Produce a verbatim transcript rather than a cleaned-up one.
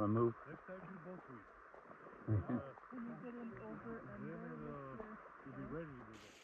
want to move? Next time do both weeks. Can you get in over and Then there uh, with your... you'll be ready to do that.